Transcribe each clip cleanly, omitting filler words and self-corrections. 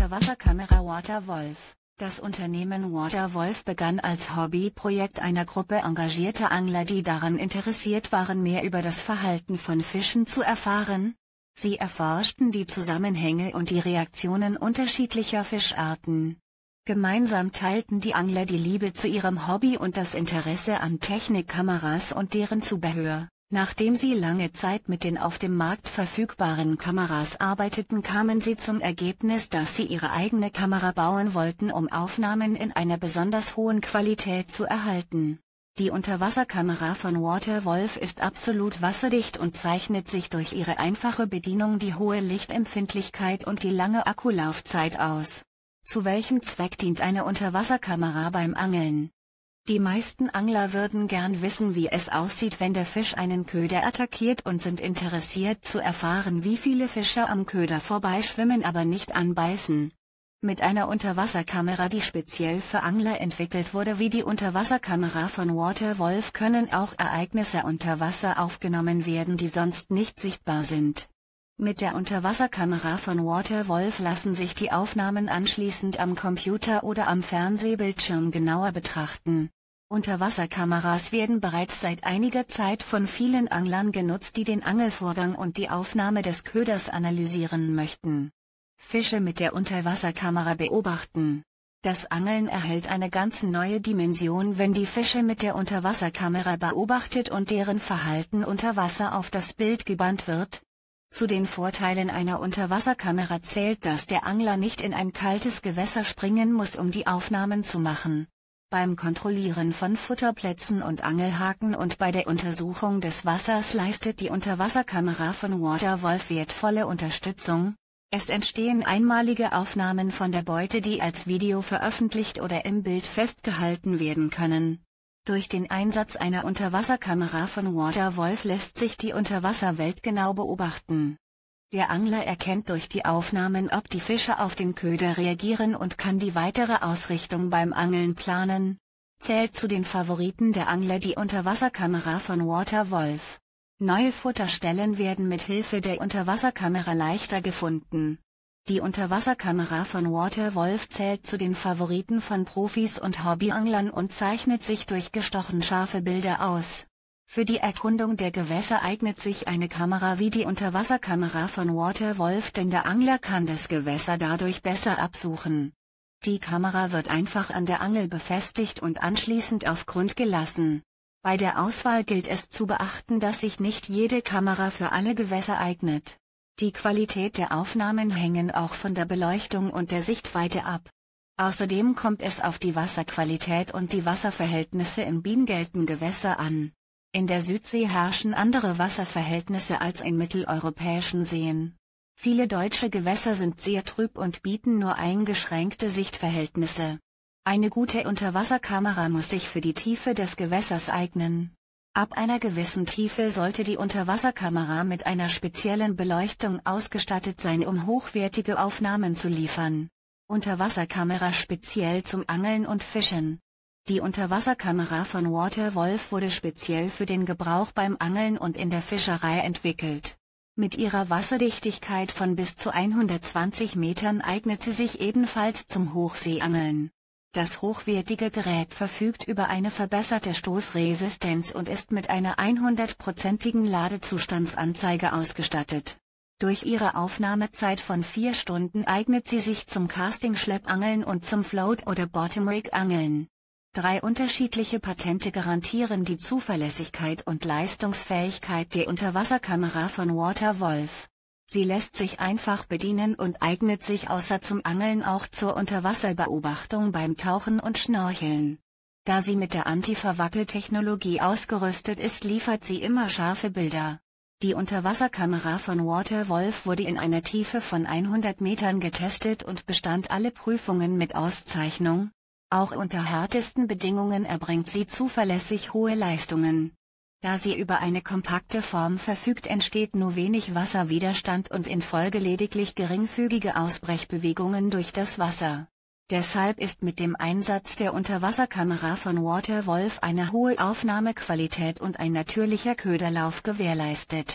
Unterwasserkamera Waterwolf. Das Unternehmen Waterwolf begann als Hobbyprojekt einer Gruppe engagierter Angler, die daran interessiert waren, mehr über das Verhalten von Fischen zu erfahren. Sie erforschten die Zusammenhänge und die Reaktionen unterschiedlicher Fischarten. Gemeinsam teilten die Angler die Liebe zu ihrem Hobby und das Interesse an Technikkameras und deren Zubehör. Nachdem sie lange Zeit mit den auf dem Markt verfügbaren Kameras arbeiteten, kamen sie zum Ergebnis, dass sie ihre eigene Kamera bauen wollten, um Aufnahmen in einer besonders hohen Qualität zu erhalten. Die Unterwasserkamera von Waterwolf ist absolut wasserdicht und zeichnet sich durch ihre einfache Bedienung, die hohe Lichtempfindlichkeit und die lange Akkulaufzeit aus. Zu welchem Zweck dient eine Unterwasserkamera beim Angeln? Die meisten Angler würden gern wissen, wie es aussieht, wenn der Fisch einen Köder attackiert, und sind interessiert zu erfahren, wie viele Fische am Köder vorbeischwimmen, aber nicht anbeißen. Mit einer Unterwasserkamera, die speziell für Angler entwickelt wurde, wie die Unterwasserkamera von Waterwolf, können auch Ereignisse unter Wasser aufgenommen werden, die sonst nicht sichtbar sind. Mit der Unterwasserkamera von Waterwolf lassen sich die Aufnahmen anschließend am Computer oder am Fernsehbildschirm genauer betrachten. Unterwasserkameras werden bereits seit einiger Zeit von vielen Anglern genutzt, die den Angelvorgang und die Aufnahme des Köders analysieren möchten. Fische mit der Unterwasserkamera beobachten. Das Angeln erhält eine ganz neue Dimension, wenn die Fische mit der Unterwasserkamera beobachtet und deren Verhalten unter Wasser auf das Bild gebannt wird. Zu den Vorteilen einer Unterwasserkamera zählt, dass der Angler nicht in ein kaltes Gewässer springen muss, um die Aufnahmen zu machen. Beim Kontrollieren von Futterplätzen und Angelhaken und bei der Untersuchung des Wassers leistet die Unterwasserkamera von Waterwolf wertvolle Unterstützung. Es entstehen einmalige Aufnahmen von der Beute, die als Video veröffentlicht oder im Bild festgehalten werden können. Durch den Einsatz einer Unterwasserkamera von Waterwolf lässt sich die Unterwasserwelt genau beobachten. Der Angler erkennt durch die Aufnahmen, ob die Fische auf den Köder reagieren und kann die weitere Ausrichtung beim Angeln planen. Zählt zu den Favoriten der Angler die Unterwasserkamera von Waterwolf. Neue Futterstellen werden mit Hilfe der Unterwasserkamera leichter gefunden. Die Unterwasserkamera von Waterwolf zählt zu den Favoriten von Profis und Hobbyanglern und zeichnet sich durch gestochen scharfe Bilder aus. Für die Erkundung der Gewässer eignet sich eine Kamera wie die Unterwasserkamera von Waterwolf, denn der Angler kann das Gewässer dadurch besser absuchen. Die Kamera wird einfach an der Angel befestigt und anschließend auf Grund gelassen. Bei der Auswahl gilt es zu beachten, dass sich nicht jede Kamera für alle Gewässer eignet. Die Qualität der Aufnahmen hängen auch von der Beleuchtung und der Sichtweite ab. Außerdem kommt es auf die Wasserqualität und die Wasserverhältnisse im bienengelben Gewässer an. In der Südsee herrschen andere Wasserverhältnisse als in mitteleuropäischen Seen. Viele deutsche Gewässer sind sehr trüb und bieten nur eingeschränkte Sichtverhältnisse. Eine gute Unterwasserkamera muss sich für die Tiefe des Gewässers eignen. Ab einer gewissen Tiefe sollte die Unterwasserkamera mit einer speziellen Beleuchtung ausgestattet sein, um hochwertige Aufnahmen zu liefern. Unterwasserkamera speziell zum Angeln und Fischen. Die Unterwasserkamera von Waterwolf wurde speziell für den Gebrauch beim Angeln und in der Fischerei entwickelt. Mit ihrer Wasserdichtigkeit von bis zu 120 Metern eignet sie sich ebenfalls zum Hochseeangeln. Das hochwertige Gerät verfügt über eine verbesserte Stoßresistenz und ist mit einer 100%igen Ladezustandsanzeige ausgestattet. Durch ihre Aufnahmezeit von 4 Stunden eignet sie sich zum Casting-Schleppangeln und zum Float- oder Bottom-Rig-Angeln. 3 unterschiedliche Patente garantieren die Zuverlässigkeit und Leistungsfähigkeit der Unterwasserkamera von Waterwolf. Sie lässt sich einfach bedienen und eignet sich außer zum Angeln auch zur Unterwasserbeobachtung beim Tauchen und Schnorcheln. Da sie mit der Anti-Verwackel-Technologie ausgerüstet ist, liefert sie immer scharfe Bilder. Die Unterwasserkamera von Waterwolf wurde in einer Tiefe von 100 Metern getestet und bestand alle Prüfungen mit Auszeichnung. Auch unter härtesten Bedingungen erbringt sie zuverlässig hohe Leistungen. Da sie über eine kompakte Form verfügt, entsteht nur wenig Wasserwiderstand und in Folge lediglich geringfügige Ausbrechbewegungen durch das Wasser. Deshalb ist mit dem Einsatz der Unterwasserkamera von Waterwolf eine hohe Aufnahmequalität und ein natürlicher Köderlauf gewährleistet.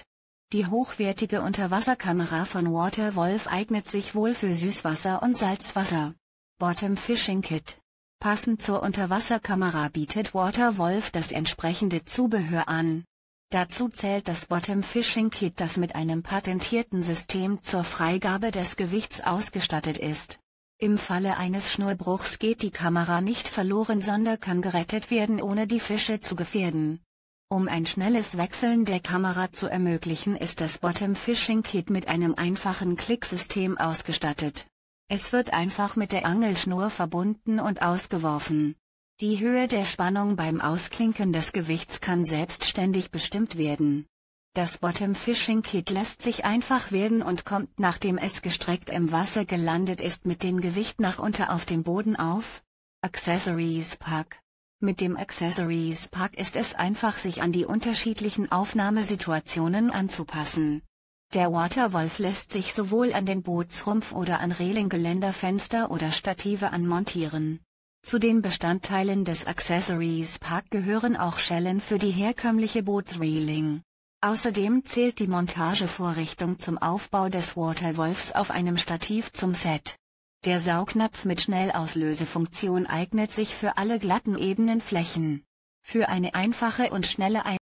Die hochwertige Unterwasserkamera von WaterWolf eignet sich wohl für Süßwasser und Salzwasser. Bottom Fishing Kit. Passend zur Unterwasserkamera bietet WaterWolf das entsprechende Zubehör an. Dazu zählt das Bottom Fishing Kit, das mit einem patentierten System zur Freigabe des Gewichts ausgestattet ist. Im Falle eines Schnurbruchs geht die Kamera nicht verloren, sondern kann gerettet werden, ohne die Fische zu gefährden. Um ein schnelles Wechseln der Kamera zu ermöglichen, ist das Bottom Fishing Kit mit einem einfachen Klicksystem ausgestattet. Es wird einfach mit der Angelschnur verbunden und ausgeworfen. Die Höhe der Spannung beim Ausklinken des Gewichts kann selbstständig bestimmt werden. Das Bottom Fishing Kit lässt sich einfach werden und kommt, nachdem es gestreckt im Wasser gelandet ist, mit dem Gewicht nach unten auf dem Boden auf. Accessories Pack. Mit dem Accessories Pack ist es einfach, sich an die unterschiedlichen Aufnahmesituationen anzupassen. Der WaterWolf lässt sich sowohl an den Bootsrumpf oder an Reling-Geländer, Fenster oder Stative anmontieren. Zu den Bestandteilen des Accessories Pack gehören auch Schellen für die herkömmliche Bootsreling. Außerdem zählt die Montagevorrichtung zum Aufbau des WaterWolfs auf einem Stativ zum Set. Der Saugnapf mit Schnellauslösefunktion eignet sich für alle glatten ebenen Flächen. Für eine einfache und schnelle